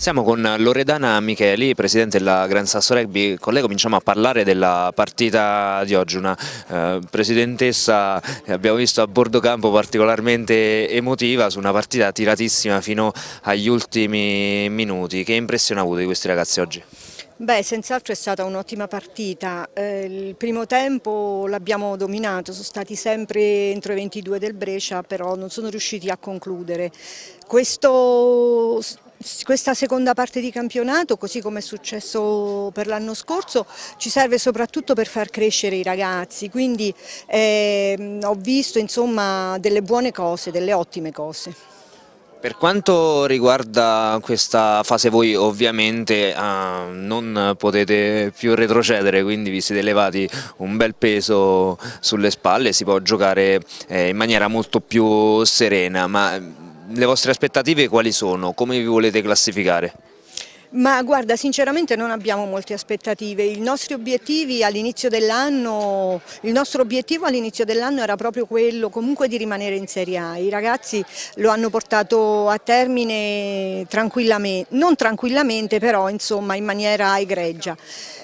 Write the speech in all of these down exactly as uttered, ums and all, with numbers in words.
Siamo con Loredana Micheli, presidente della Gran Sasso Rugby. Con lei cominciamo a parlare della partita di oggi, una eh, presidentessa che abbiamo visto a bordo campo particolarmente emotiva su una partita tiratissima fino agli ultimi minuti. Che impressione ha avuto di questi ragazzi oggi? Beh, senz'altro è stata un'ottima partita. Eh, il primo tempo l'abbiamo dominato, sono stati sempre entro i ventidue del Brescia, però non sono riusciti a concludere. Questo, questa seconda parte di campionato, così come è successo per l'anno scorso, ci serve soprattutto per far crescere i ragazzi, quindi eh, ho visto insomma delle buone cose, delle ottime cose. Per quanto riguarda questa fase voi ovviamente eh, non potete più retrocedere, quindi vi siete levati un bel peso sulle spalle, si può giocare eh, in maniera molto più serena, ma le vostre aspettative quali sono? Come vi volete classificare? Ma guarda, sinceramente non abbiamo molte aspettative. I nostri obiettivi all'inizio dell'anno, il nostro obiettivo all'inizio dell'anno era proprio quello comunque di rimanere in Serie A. I ragazzi lo hanno portato a termine tranquillamente, non tranquillamente però insomma in maniera egregia.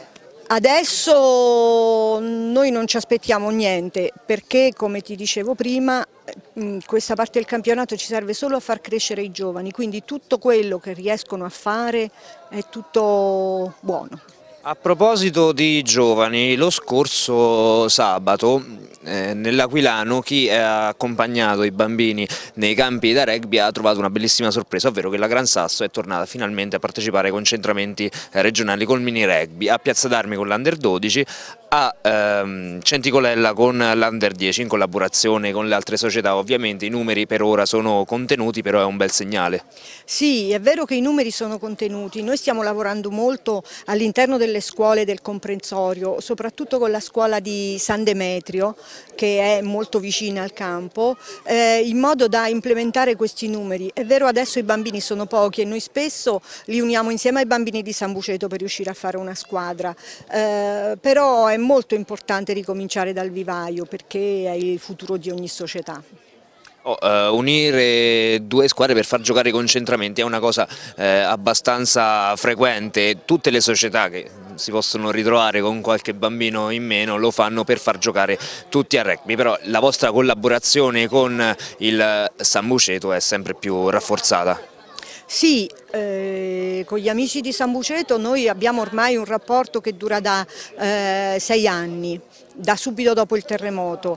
Adesso noi non ci aspettiamo niente perché, come ti dicevo prima, questa parte del campionato ci serve solo a far crescere i giovani, quindi tutto quello che riescono a fare è tutto buono. A proposito di giovani, lo scorso sabato eh, nell'Aquilano chi ha accompagnato i bambini nei campi da rugby ha trovato una bellissima sorpresa, ovvero che la Gran Sasso è tornata finalmente a partecipare ai concentramenti eh, regionali col mini rugby, a Piazza d'Armi con l'Under dodici, a ehm, Centicolella con l'Under dieci in collaborazione con le altre società. Ovviamente i numeri per ora sono contenuti, però è un bel segnale. Sì, è vero che i numeri sono contenuti, noi stiamo lavorando molto all'interno delle scuole del comprensorio, soprattutto con la scuola di San Demetrio che è molto vicina al campo, eh, in modo da implementare questi numeri. È vero, adesso i bambini sono pochi e noi spesso li uniamo insieme ai bambini di San Buceto per riuscire a fare una squadra, eh, però è molto importante ricominciare dal vivaio perché è il futuro di ogni società. Oh, uh, unire due squadre per far giocare i concentramenti è una cosa eh, abbastanza frequente. Tutte le società che si possono ritrovare con qualche bambino in meno lo fanno per far giocare tutti a rugby, però la vostra collaborazione con il San Buceto è sempre più rafforzata. Sì, eh, con gli amici di San Buceto noi abbiamo ormai un rapporto che dura da eh, sei anni, da subito dopo il terremoto.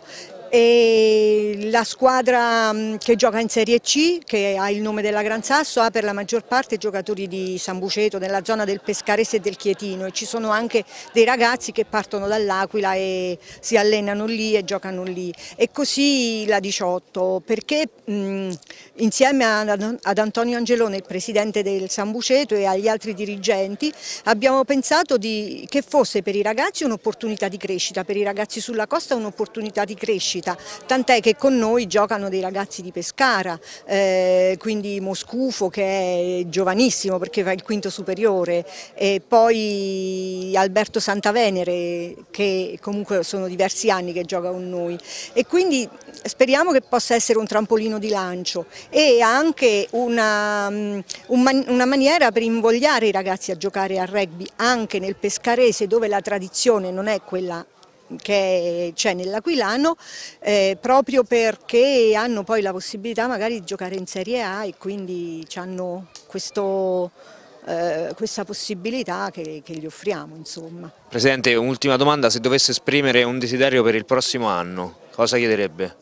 E la squadra che gioca in Serie C, che ha il nome della Gran Sasso, ha per la maggior parte giocatori di San Buceto, nella zona del Pescarese e del Chietino, e ci sono anche dei ragazzi che partono dall'Aquila e si allenano lì e giocano lì. E così la diciotto, perché mh, insieme ad Antonio Angelone, il presidente del San Buceto, e agli altri dirigenti abbiamo pensato di, che fosse per i ragazzi un'opportunità di crescita, per i ragazzi sulla costa un'opportunità di crescita. Tant'è che con noi giocano dei ragazzi di Pescara, eh, quindi Moscufo che è giovanissimo perché fa il quinto superiore, e poi Alberto Santavenere che comunque sono diversi anni che gioca con noi, e quindi speriamo che possa essere un trampolino di lancio e anche una, una maniera per invogliare i ragazzi a giocare a rugby anche nel Pescarese, dove la tradizione non è quella che c'è nell'Aquilano, eh, proprio perché hanno poi la possibilità magari di giocare in Serie A e quindi hanno questo, eh, questa possibilità che, che gli offriamo, insomma. Presidente, un'ultima domanda: se dovesse esprimere un desiderio per il prossimo anno, cosa chiederebbe?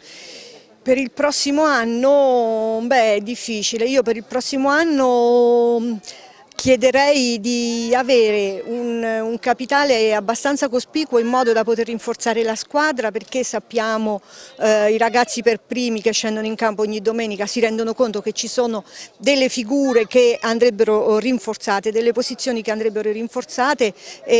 Per il prossimo anno, beh, è difficile. Io per il prossimo anno chiederei di avere un, un capitale abbastanza cospicuo in modo da poter rinforzare la squadra, perché sappiamo eh, i ragazzi per primi che scendono in campo ogni domenica si rendono conto che ci sono delle figure che andrebbero rinforzate, delle posizioni che andrebbero rinforzate,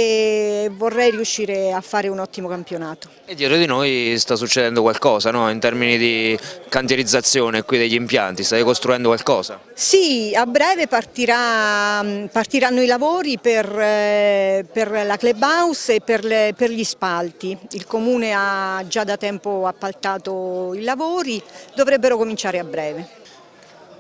e vorrei riuscire a fare un ottimo campionato. E dietro di noi sta succedendo qualcosa, no? In termini di cantierizzazione qui degli impianti, state costruendo qualcosa? Sì, a breve partirà, partiranno i lavori per, eh, per la clubhouse e per, le, per gli spalti. Il Comune ha già da tempo appaltato i lavori, dovrebbero cominciare a breve.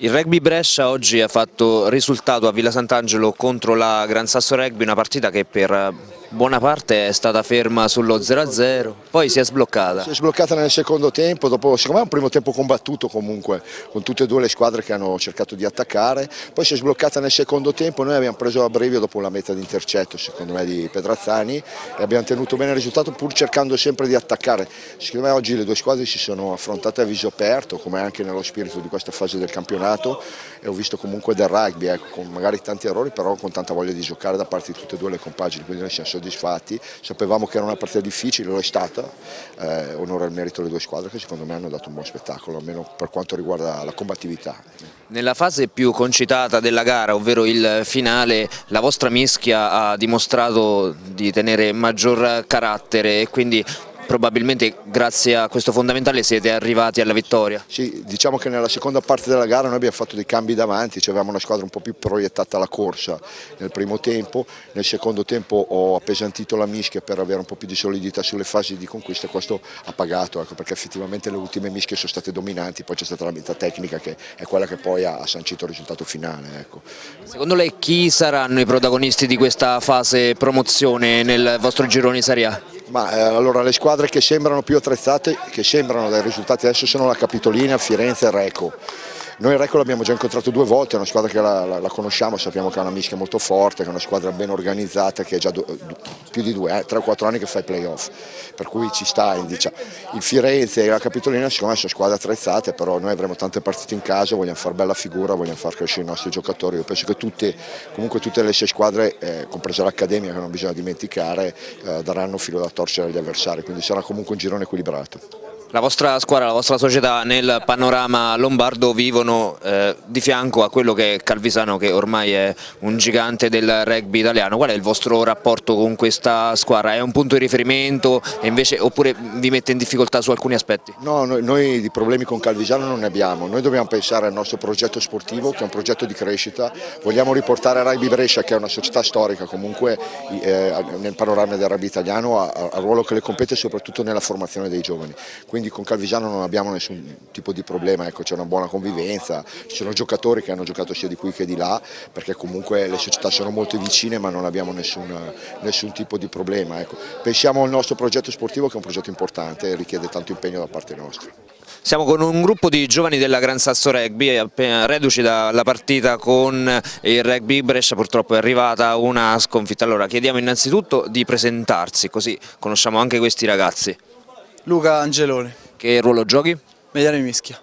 Il Rugby Brescia oggi ha fatto risultato a Villa Sant'Angelo contro la Gran Sasso Rugby, una partita che per buona parte è stata ferma sullo zero a zero, poi si è sbloccata. Si è sbloccata nel secondo tempo, dopo secondo me un primo tempo combattuto comunque, con tutte e due le squadre che hanno cercato di attaccare, poi si è sbloccata nel secondo tempo, noi abbiamo preso a brevio dopo la meta di intercetto secondo me di Pedrazzani e abbiamo tenuto bene il risultato pur cercando sempre di attaccare. Secondo me oggi le due squadre si sono affrontate a viso aperto, come anche nello spirito di questa fase del campionato, e ho visto comunque del rugby, ecco, con magari tanti errori però con tanta voglia di giocare da parte di tutte e due le compagini, quindi noi siamo soddisfatti, sapevamo che era una partita difficile, lo è stata, eh, onore al merito delle due squadre che secondo me hanno dato un buon spettacolo, almeno per quanto riguarda la combattività. Nella fase più concitata della gara, ovvero il finale, la vostra mischia ha dimostrato di tenere maggior carattere e quindi probabilmente grazie a questo fondamentale siete arrivati alla vittoria. Sì, diciamo che nella seconda parte della gara noi abbiamo fatto dei cambi davanti, cioè avevamo una squadra un po' più proiettata alla corsa nel primo tempo, nel secondo tempo ho appesantito la mischia per avere un po' più di solidità sulle fasi di conquista e questo ha pagato, ecco, perché effettivamente le ultime mischie sono state dominanti, poi c'è stata la metà tecnica che è quella che poi ha sancito il risultato finale. Ecco. Secondo lei chi saranno i protagonisti di questa fase promozione nel vostro girone Serie A? Ma, eh, allora, le squadre che sembrano più attrezzate, che sembrano dai risultati adesso sono la Capitolina, Firenze e Reco. Noi Reco l'abbiamo già incontrato due volte, è una squadra che la, la, la conosciamo, sappiamo che ha una mischia molto forte, che è una squadra ben organizzata, che è già do, do, più di due, eh, tre o quattro anni che fa i playoff, per cui ci sta. Diciamo. Il Firenze e la Capitolina secondo me sono squadre attrezzate, però noi avremo tante partite in casa, vogliamo fare bella figura, vogliamo far crescere i nostri giocatori. Io penso che tutte, comunque tutte le sei squadre, eh, compresa l'Accademia che non bisogna dimenticare, eh, daranno filo da torcere agli avversari, quindi sarà comunque un girone equilibrato. La vostra squadra, la vostra società nel panorama lombardo vivono eh, di fianco a quello che è Calvisano, che ormai è un gigante del rugby italiano. Qual è il vostro rapporto con questa squadra? È un punto di riferimento e invece, oppure vi mette in difficoltà su alcuni aspetti? No, noi, noi di problemi con Calvisano non ne abbiamo, noi dobbiamo pensare al nostro progetto sportivo che è un progetto di crescita, vogliamo riportare Rugby Brescia che è una società storica comunque eh, nel panorama del rugby italiano al ruolo che le compete soprattutto nella formazione dei giovani. Quindi Quindi con Calvisano non abbiamo nessun tipo di problema, ecco, c'è una buona convivenza, ci sono giocatori che hanno giocato sia di qui che di là, perché comunque le società sono molto vicine ma non abbiamo nessun, nessun tipo di problema. Ecco. Pensiamo al nostro progetto sportivo che è un progetto importante e richiede tanto impegno da parte nostra. Siamo con un gruppo di giovani della Gran Sasso Rugby, appena reduci dalla partita con il Rugby Brescia, purtroppo è arrivata una sconfitta. Allora chiediamo innanzitutto di presentarsi, così conosciamo anche questi ragazzi. Luca Angelone. Che ruolo giochi? Mediano in mischia.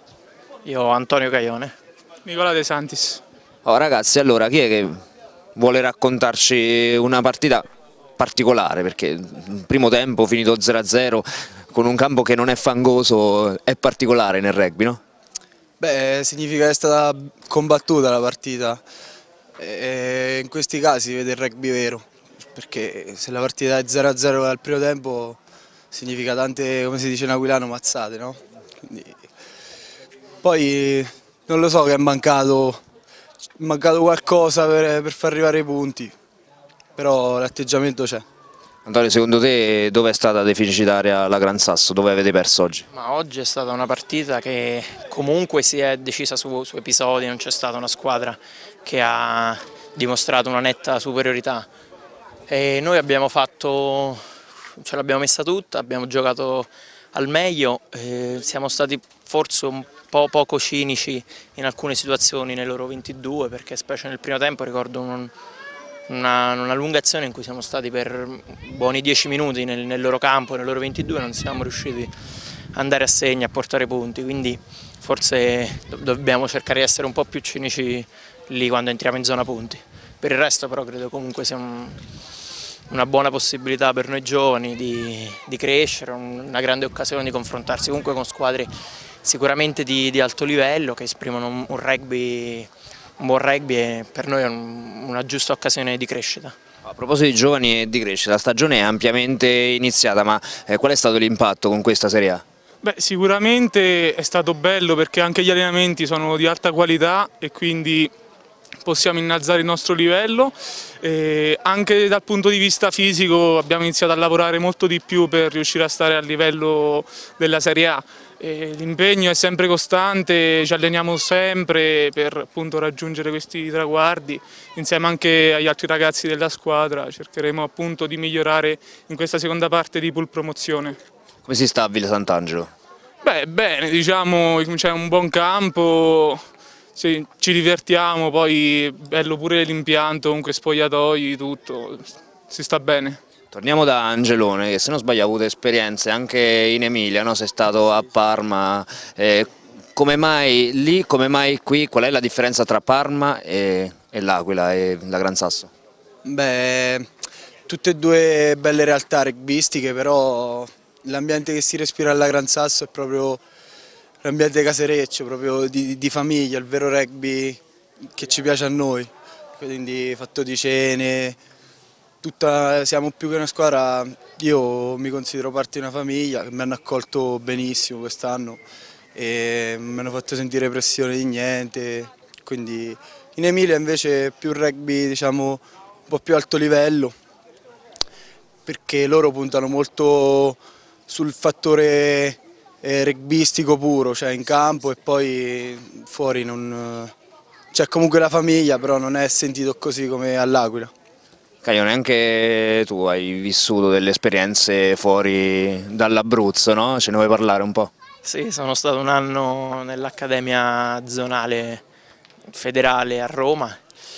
Io Antonio Caione. Nicola De Santis. Oh, ragazzi, allora chi è che vuole raccontarci una partita particolare? Perché il primo tempo finito zero a zero con un campo che non è fangoso è particolare nel rugby, no? Beh, significa che è stata combattuta la partita e in questi casi si vede il rugby vero, perché se la partita è zero a zero al primo tempo significa tante, come si dice in aquilano, mazzate, no? Quindi, poi non lo so che è mancato, è mancato qualcosa per, per far arrivare i punti, però l'atteggiamento c'è. Antonio, secondo te dove è stata deficitaria la Gran Sasso? Dove avete perso oggi? Ma oggi è stata una partita che comunque si è decisa su, su episodi, non c'è stata una squadra che ha dimostrato una netta superiorità. E noi abbiamo fatto, ce l'abbiamo messa tutta, abbiamo giocato al meglio, eh, siamo stati forse un po' poco cinici in alcune situazioni nei loro ventidue, perché specie nel primo tempo ricordo un, una, una lunga azione in cui siamo stati per buoni dieci minuti nel, nel loro campo, nel loro ventidue, non siamo riusciti ad andare a segno, a portare punti, quindi forse dobbiamo cercare di essere un po' più cinici lì quando entriamo in zona punti. Per il resto però credo comunque sia un, una buona possibilità per noi giovani di, di crescere, una grande occasione di confrontarsi comunque con squadre sicuramente di, di alto livello che esprimono un, un, rugby, un buon rugby e per noi è un, una giusta occasione di crescita. A proposito di giovani e di crescita, la stagione è ampiamente iniziata, ma eh, qual è stato l'impatto con questa Serie A? Beh, sicuramente è stato bello perché anche gli allenamenti sono di alta qualità e quindi possiamo innalzare il nostro livello. E anche dal punto di vista fisico abbiamo iniziato a lavorare molto di più per riuscire a stare a livello della Serie A. l'impegno è sempre costante, ci alleniamo sempre per appunto raggiungere questi traguardi, insieme anche agli altri ragazzi della squadra cercheremo appunto di migliorare in questa seconda parte di pool promozione. Come si sta a Villa Sant'Angelo? Beh, bene, diciamo c'è un buon campo, sì, ci divertiamo, poi bello pure l'impianto, comunque spogliatoi, tutto, si sta bene. Torniamo da Angelone, che se non sbaglio ha avuto esperienze anche in Emilia, no? Sei stato a Parma, eh, come mai lì, come mai qui, qual è la differenza tra Parma e, e l'Aquila e la Gran Sasso? Beh, tutte e due belle realtà rugbyistiche, però l'ambiente che si respira alla Gran Sasso è proprio l'ambiente casereccio, proprio di, di famiglia, il vero rugby che ci piace a noi, quindi fatto di cene, tutta, siamo più che una squadra, io mi considero parte di una famiglia che mi hanno accolto benissimo quest'anno e mi hanno fatto sentire pressione di niente, quindi in Emilia invece è più rugby diciamo un po' più alto livello, perché loro puntano molto sul fattore eh, rugbyistico puro, cioè in campo e poi fuori non... c'è comunque la famiglia, però non è sentito così come all'Aquila. Caio, neanche tu hai vissuto delle esperienze fuori dall'Abruzzo, no? Ce ne vuoi parlare un po'? Sì, sono stato un anno nell'Accademia Zonale Federale a Roma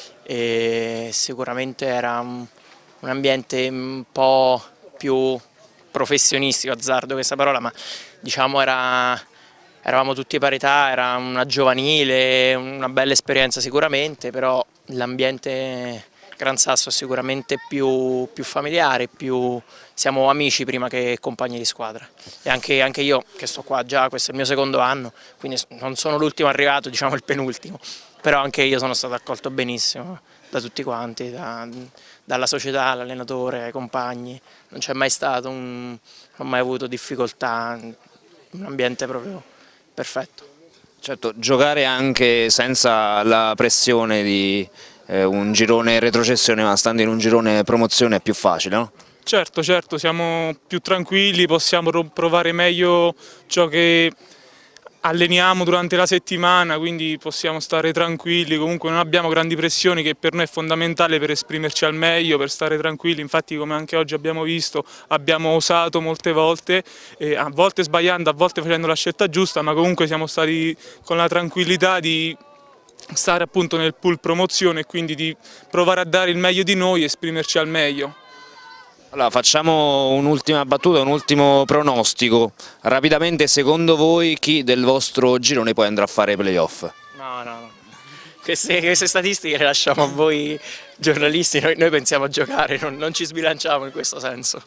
e sicuramente era un, un ambiente un po' più professionistico, azzardo questa parola, ma diciamo era, eravamo tutti parità, era una giovanile, una bella esperienza sicuramente, però l'ambiente Gran Sasso è sicuramente più, più familiare, più, siamo amici prima che compagni di squadra e anche, anche io che sto qua già, questo è il mio secondo anno, quindi non sono l'ultimo arrivato, diciamo il penultimo, però anche io sono stato accolto benissimo da tutti quanti, da, dalla società, all'allenatore, ai compagni, non c'è mai stato, un, non ho mai avuto difficoltà, un ambiente proprio perfetto. Certo, giocare anche senza la pressione di eh, un girone retrocessione, ma stando in un girone promozione è più facile, no? Certo, certo, siamo più tranquilli, possiamo provare meglio ciò che alleniamo durante la settimana, quindi possiamo stare tranquilli, comunque non abbiamo grandi pressioni che per noi è fondamentale per esprimerci al meglio, per stare tranquilli, infatti come anche oggi abbiamo visto abbiamo osato molte volte, eh, a volte sbagliando, a volte facendo la scelta giusta, ma comunque siamo stati con la tranquillità di stare appunto nel pool promozione e quindi di provare a dare il meglio di noi e esprimerci al meglio. Allora, facciamo un'ultima battuta, un ultimo pronostico. Rapidamente, secondo voi chi del vostro girone poi andrà a fare playoff? No, no, no. Queste, queste statistiche le lasciamo a voi giornalisti, noi, noi pensiamo a giocare, non, non ci sbilanciamo in questo senso.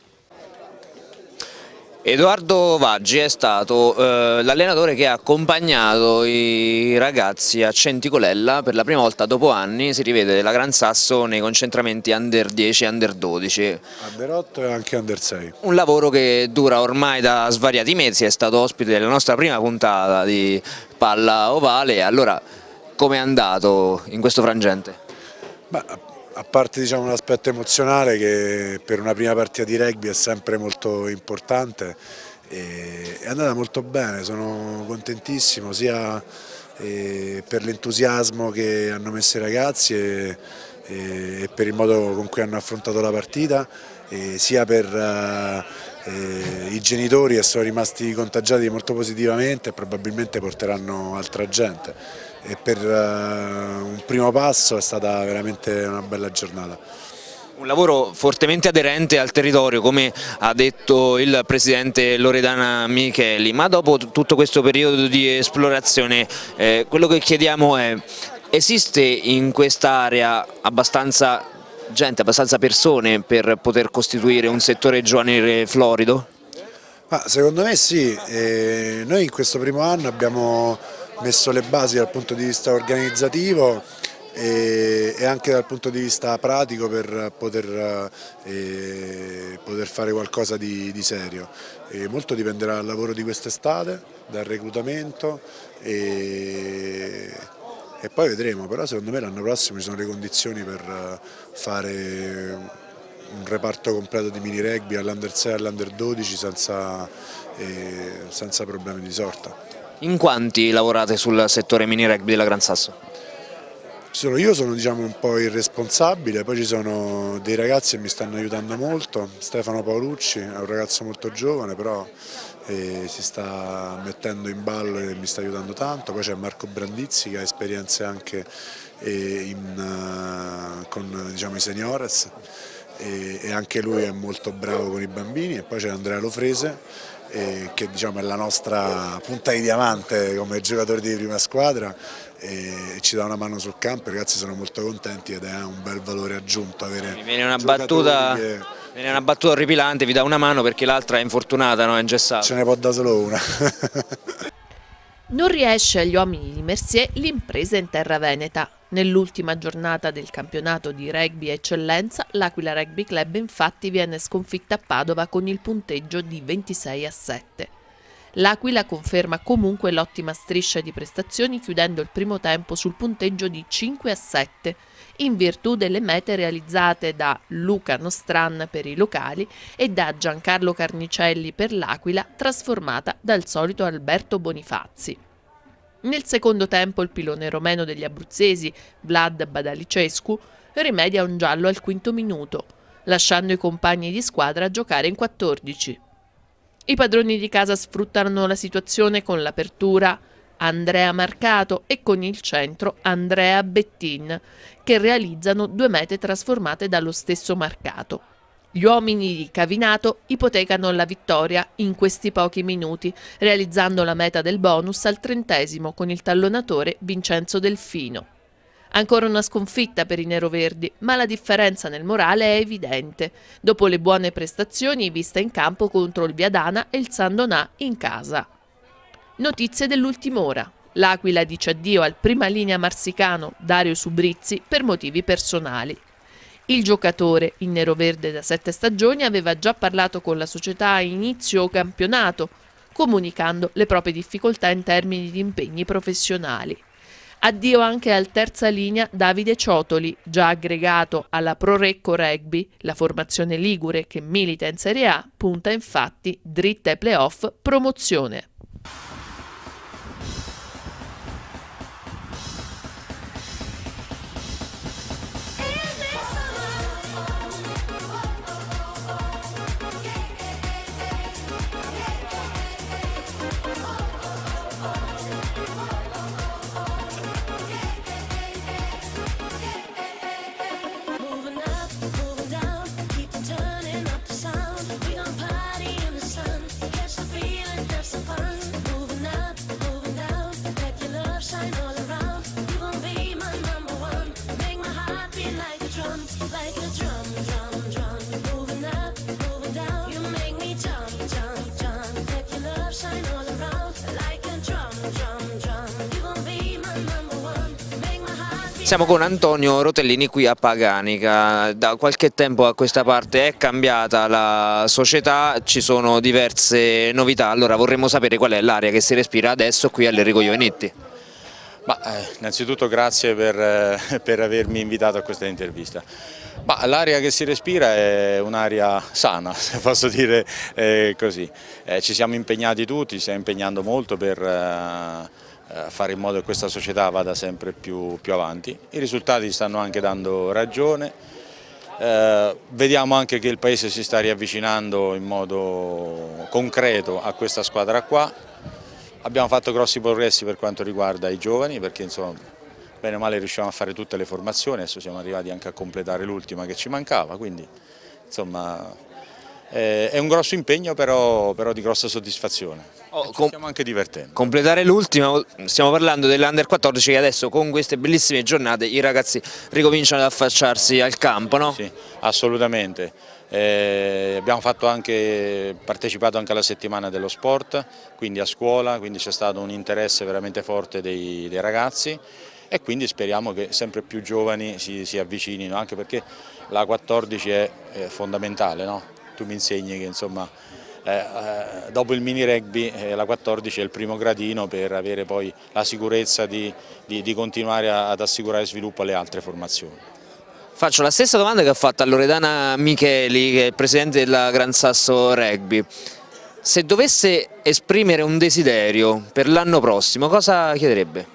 Edoardo Vaggi è stato eh, l'allenatore che ha accompagnato i ragazzi a Centicolella per la prima volta dopo anni, si rivede la Gran Sasso nei concentramenti under dieci e under dodici. under otto e anche under sei. Un lavoro che dura ormai da svariati mesi, è stato ospite della nostra prima puntata di Palla Ovale, allora com'è andato in questo frangente? Beh, a parte diciamo, l'aspetto emozionale che per una prima partita di rugby è sempre molto importante, e è andata molto bene, sono contentissimo sia eh, per l'entusiasmo che hanno messo i ragazzi e, e per il modo con cui hanno affrontato la partita, e sia per eh, i genitori che sono rimasti contagiati molto positivamente e probabilmente porteranno altra gente. E per uh, un primo passo è stata veramente una bella giornata. Un lavoro fortemente aderente al territorio, come ha detto il presidente Loredana Micheli, ma dopo tutto questo periodo di esplorazione eh, quello che chiediamo è: esiste in quest'area abbastanza gente, abbastanza persone per poter costituire un settore giovanile florido? Ah, secondo me sì, e noi in questo primo anno abbiamo messo le basi dal punto di vista organizzativo e, e anche dal punto di vista pratico per poter, eh, poter fare qualcosa di, di serio. E molto dipenderà dal lavoro di quest'estate, dal reclutamento e, e poi vedremo, però secondo me l'anno prossimo ci sono le condizioni per fare un reparto completo di mini rugby all'Under sei e all'Under dodici senza, eh, senza problemi di sorta. In quanti lavorate sul settore mini rugby della Gran Sasso? Sono, io sono diciamo, un po' il responsabile, poi ci sono dei ragazzi che mi stanno aiutando molto. Stefano Paolucci è un ragazzo molto giovane, però eh, si sta mettendo in ballo e mi sta aiutando tanto. Poi c'è Marco Brandizzi che ha esperienze anche eh, in, uh, con diciamo, i seniores e, e anche lui è molto bravo con i bambini. E poi c'è Andrea Lofrese eh, che diciamo, è la nostra punta di diamante come giocatore di prima squadra. E ci dà una mano sul campo, i ragazzi sono molto contenti ed è un bel valore aggiunto avere. Mi viene una battuta, che... viene una battuta orripilante, vi dà una mano perché l'altra è infortunata, no? È ingessata. Ce ne può dare solo una. Non riesce agli uomini di Mercier l'impresa in terra veneta. Nell'ultima giornata del campionato di rugby eccellenza, l'Aquila Rugby Club infatti viene sconfitta a Padova con il punteggio di ventisei a sette. L'Aquila conferma comunque l'ottima striscia di prestazioni chiudendo il primo tempo sul punteggio di cinque a sette in virtù delle mete realizzate da Luca Nostran per i locali e da Giancarlo Carnicelli per l'Aquila trasformata dal solito Alberto Bonifazzi. Nel secondo tempo il pilone romeno degli abruzzesi, Vlad Badalicescu, rimedia un giallo al quinto minuto, lasciando i compagni di squadra giocare in quattordici. I padroni di casa sfruttano la situazione con l'apertura Andrea Marcato e con il centro Andrea Bettin, che realizzano due mete trasformate dallo stesso Marcato. Gli uomini di Cavinato ipotecano la vittoria in questi pochi minuti, realizzando la meta del bonus al trentesimo con il tallonatore Vincenzo Delfino. Ancora una sconfitta per i neroverdi, ma la differenza nel morale è evidente, dopo le buone prestazioni viste in campo contro il Viadana e il San Donà in casa. Notizie dell'ultima ora. L'Aquila dice addio al prima linea marsicano Dario Subrizzi per motivi personali. Il giocatore, in neroverde da sette stagioni, aveva già parlato con la società a inizio campionato, comunicando le proprie difficoltà in termini di impegni professionali. Addio anche al terza linea Davide Ciotoli, già aggregato alla Prorecco Rugby, la formazione ligure che milita in Serie A, punta infatti dritta ai playoff promozione. Siamo con Antonio Rotellini qui a Paganica. Da qualche tempo a questa parte è cambiata la società, ci sono diverse novità, allora vorremmo sapere qual è l'aria che si respira adesso qui all'Enrico Iovenetti. Ma, eh, innanzitutto grazie per, eh, per avermi invitato a questa intervista. L'aria che si respira è un'aria sana, se posso dire eh, così. Eh, ci siamo impegnati tutti, ci stiamo impegnando molto per eh, fare in modo che questa società vada sempre più, più avanti. I risultati stanno anche dando ragione, eh, vediamo anche che il Paese si sta riavvicinando in modo concreto a questa squadra qua. Abbiamo fatto grossi progressi per quanto riguarda i giovani, perché insomma bene o male riusciamo a fare tutte le formazioni, adesso siamo arrivati anche a completare l'ultima che ci mancava, quindi insomma eh, è un grosso impegno però, però di grossa soddisfazione. Oh, ci stiamo anche divertendo. Completare l'ultima, stiamo parlando dell'Under quattordici che adesso con queste bellissime giornate i ragazzi ricominciano ad affacciarsi al campo, no? Sì, assolutamente. Eh, abbiamo fatto anche, partecipato anche alla settimana dello sport, quindi a scuola, quindi c'è stato un interesse veramente forte dei, dei ragazzi e quindi speriamo che sempre più giovani si, si avvicinino, anche perché la quattordici è, è fondamentale, no? Tu mi insegni che insomma Eh, eh, dopo il mini rugby eh, la quattordici è il primo gradino per avere poi la sicurezza di, di, di continuare a, ad assicurare sviluppo alle altre formazioni. Faccio la stessa domanda che ho fatto a Loredana Micheli, che è il presidente della Gran Sasso Rugby. Se dovesse esprimere un desiderio per l'anno prossimo, cosa chiederebbe?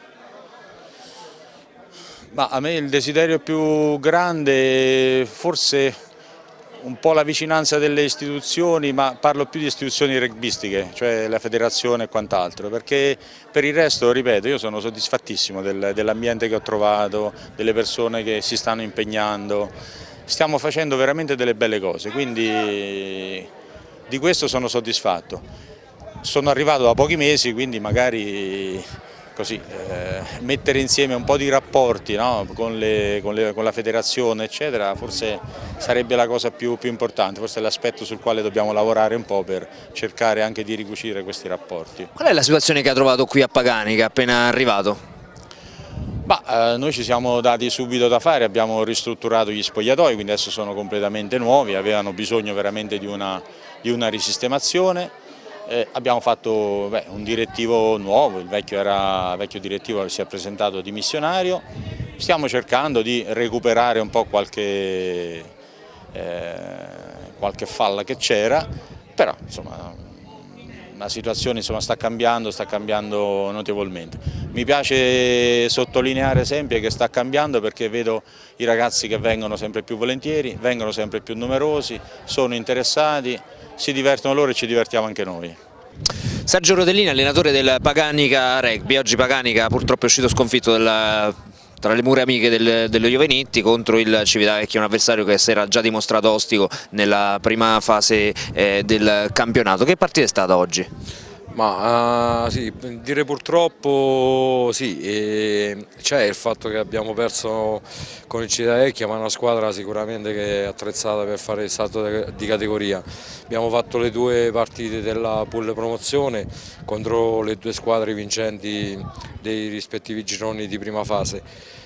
Ma a me il desiderio più grande forse un po' la vicinanza delle istituzioni, ma parlo più di istituzioni rugbyistiche, cioè la federazione e quant'altro, perché per il resto, ripeto, io sono soddisfattissimo del, dell'ambiente che ho trovato, delle persone che si stanno impegnando, stiamo facendo veramente delle belle cose, quindi di questo sono soddisfatto. Sono arrivato da pochi mesi, quindi magari così, eh, mettere insieme un po' di rapporti, no? con, le, con, le, con la federazione eccetera, forse sarebbe la cosa più, più importante, forse è l'aspetto sul quale dobbiamo lavorare un po' per cercare anche di ricucire questi rapporti. Qual è la situazione che ha trovato qui a Paganica appena arrivato? Bah, eh, noi ci siamo dati subito da fare, abbiamo ristrutturato gli spogliatoi, quindi adesso sono completamente nuovi, avevano bisogno veramente di una, di una risistemazione. Eh, abbiamo fatto beh, un direttivo nuovo, il vecchio, era, il vecchio direttivo si è presentato dimissionario, stiamo cercando di recuperare un po' qualche, eh, qualche falla che c'era, però insomma la situazione insomma, sta cambiando, sta cambiando notevolmente. Mi piace sottolineare sempre che sta cambiando perché vedo i ragazzi che vengono sempre più volentieri, vengono sempre più numerosi, sono interessati, si divertono loro e ci divertiamo anche noi. Sergio Rodellini, allenatore del Paganica Rugby, oggi Paganica purtroppo è uscito sconfitto della, tra le mura amiche del, dello Jovenitti contro il Civitavecchia, un avversario che si era già dimostrato ostico nella prima fase eh, del campionato. Che partita è stata oggi? Ma uh, sì, dire purtroppo sì, c'è il fatto che abbiamo perso con il Civitavecchia, ma è una squadra sicuramente che è attrezzata per fare il salto di categoria. Abbiamo fatto le due partite della pool promozione contro le due squadre vincenti dei rispettivi gironi di prima fase.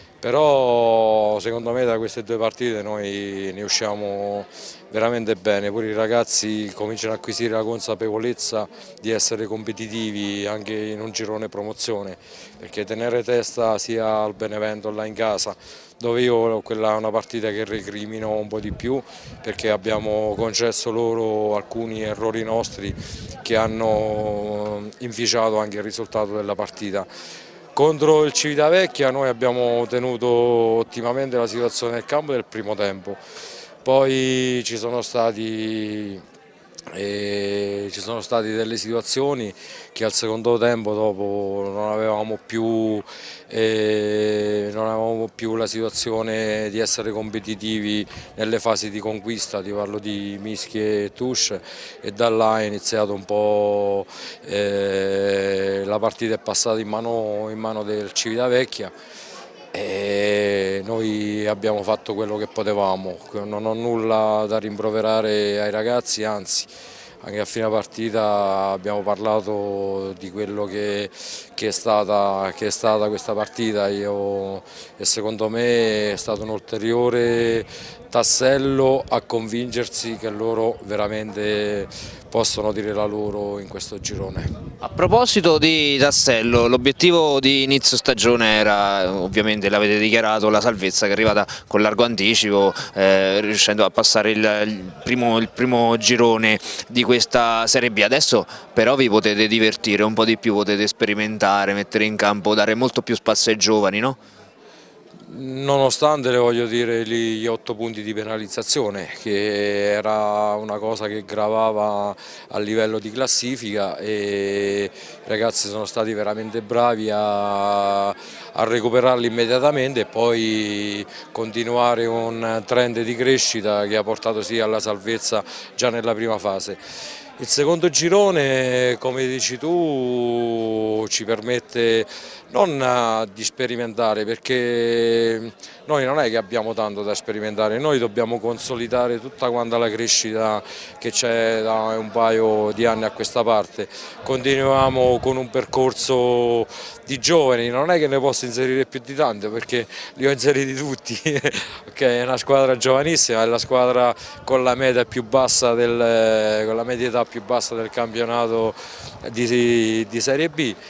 Però secondo me da queste due partite noi ne usciamo veramente bene, pure i ragazzi cominciano ad acquisire la consapevolezza di essere competitivi anche in un girone promozione, perché tenere testa sia al Benevento là in casa, dove io quella è una partita che recrimino un po' di più perché abbiamo concesso loro alcuni errori nostri che hanno inficiato anche il risultato della partita. Contro il Civitavecchia noi abbiamo tenuto ottimamente la situazione del campo del primo tempo, poi ci sono stati, eh, ci sono state delle situazioni che al secondo tempo dopo non avevamo più, eh, non avevamo più la situazione di essere competitivi nelle fasi di conquista, ti parlo di Mischie e Tusce, e da là è iniziato un po', eh, la partita è passata in mano, in mano del Civitavecchia e noi abbiamo fatto quello che potevamo, non ho nulla da rimproverare ai ragazzi, anzi anche a fine partita abbiamo parlato di quello che, che, è, stata, che è stata questa partita. Io, e secondo me è stato un ulteriore tassello a convincersi che loro veramente possono dire la loro in questo girone. A proposito di tassello, l'obiettivo di inizio stagione era, ovviamente l'avete dichiarato, la salvezza che è arrivata con largo anticipo, eh, riuscendo a passare il, il, primo, il primo girone di questa Serie B. Adesso però vi potete divertire un po' di più, potete sperimentare, mettere in campo, dare molto più spazio ai giovani, no? Nonostante, le voglio dire, gli otto punti di penalizzazione, che era una cosa che gravava a livello di classifica, e i ragazzi sono stati veramente bravi a, a recuperarli immediatamente e poi continuare un trend di crescita che ha portato sì alla salvezza già nella prima fase. Il secondo girone, come dici tu, ci permette non di sperimentare, perché noi non è che abbiamo tanto da sperimentare, noi dobbiamo consolidare tutta quanta la crescita che c'è da un paio di anni a questa parte. Continuiamo con un percorso di giovani, non è che ne posso inserire più di tante perché li ho inseriti tutti. Okay, è una squadra giovanissima, è la squadra con la media più bassa del, con la media età più bassa del campionato di, di Serie B.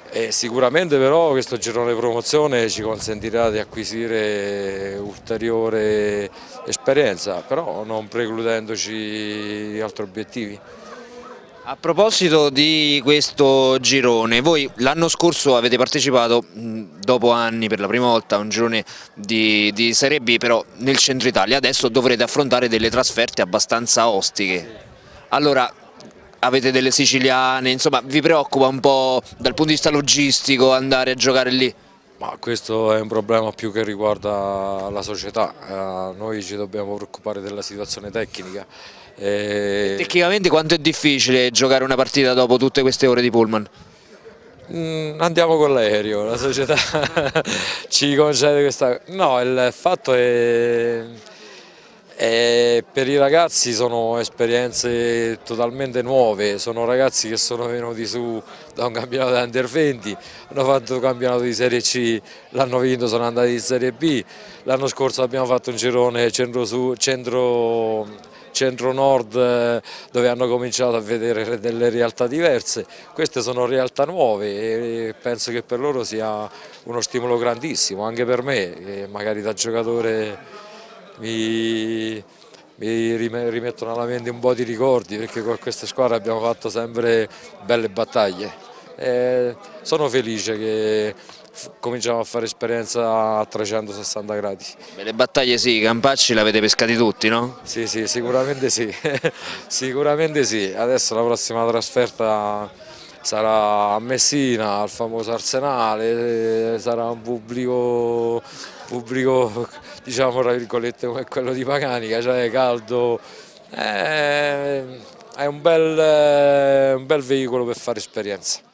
E sicuramente però questo girone promozione ci consentirà di acquisire ulteriore esperienza, però non precludendoci altri obiettivi. A proposito di questo girone, voi l'anno scorso avete partecipato dopo anni per la prima volta a un girone di, di Serie B, però nel centro Italia. Adesso dovrete affrontare delle trasferte abbastanza ostiche. Allora, avete delle siciliane, insomma vi preoccupa un po' dal punto di vista logistico andare a giocare lì? Ma questo è un problema più che riguarda la società, eh, noi ci dobbiamo preoccupare della situazione tecnica. E... Tecnicamente quanto è difficile giocare una partita dopo tutte queste ore di pullman? Mm, andiamo con l'aereo, la società ci concede questa... No, il fatto è... E per i ragazzi sono esperienze totalmente nuove, sono ragazzi che sono venuti su da un campionato di Under venti, hanno fatto un campionato di Serie C, l'hanno vinto, sono andati in Serie B, l'anno scorso abbiamo fatto un girone centro-nord centro, centro dove hanno cominciato a vedere delle realtà diverse, queste sono realtà nuove e penso che per loro sia uno stimolo grandissimo, anche per me, che magari da giocatore Mi, mi rimettono alla mente un po' di ricordi perché con queste squadre abbiamo fatto sempre belle battaglie. E sono felice che cominciamo a fare esperienza a trecentosessanta gradi. Le battaglie sì, i campacci l'avete pescati tutti, no? Sì, sì, sicuramente sì, sicuramente sì. Adesso la prossima trasferta sarà a Messina, al famoso Arsenale, sarà un pubblico, pubblico diciamo tra virgolette come quello di Paganica, cioè caldo, è, è un bel, un bel veicolo per fare esperienza.